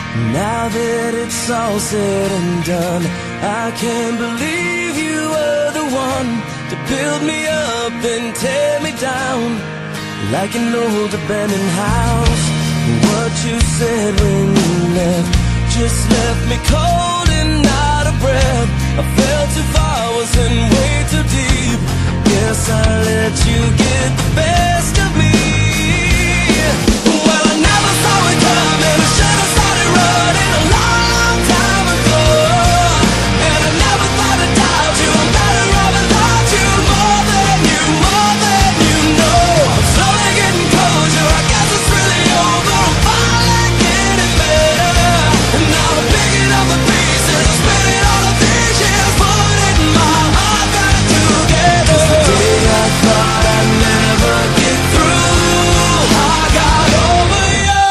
Now that it's all said and done, I can't believe you were the one to build me up and tear me down like an old abandoned house. What you said when you left just left me cold and out of breath. I fell too far, was in way too deep. Guess I let you get the best of me. Well, I never saw it coming. I should have started running a long time ago. And I never thought I'd doubt you. I'm better off without you. More than you know. I'm slowly getting closure. I guess it's really over. I'm finally getting better. And now I'm picking up the pieces. I'm spinning all of these years, putting my heart back together. The day I thought I'd never get through, I got over you.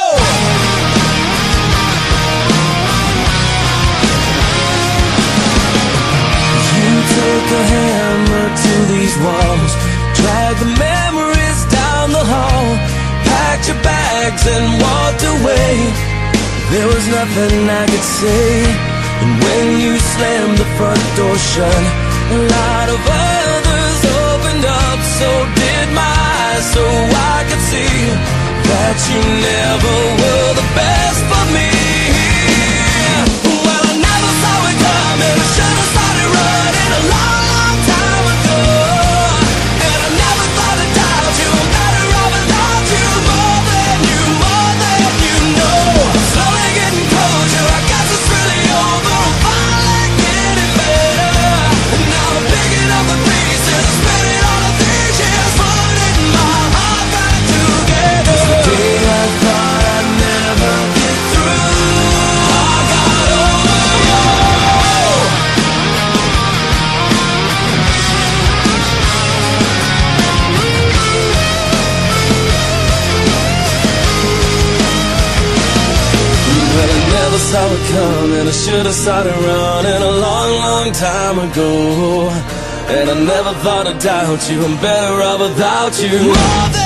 You took a hammer to these walls, dragged the memories down the hall, packed your bags and walked away. There was nothing I could say. And when you slammed the front door shut, a lot of others opened up. So did my eyes, so I could see that you never were the best for me. Well, I never saw it coming. I should have started running a long time ago. And I never thought I'd doubt you. I'm better off without you. More than you know. I'm slowly getting closure. I guess it's really over. I'm finally getting better. And now I'm picking up the pieces. I'm spinning all of these years, putting my heart back together. The day I thought I'd never get through, I got over you. Well, I never saw it coming. I should have started running a long time ago. And I never thought I'd doubt you. I'm better off without you. More than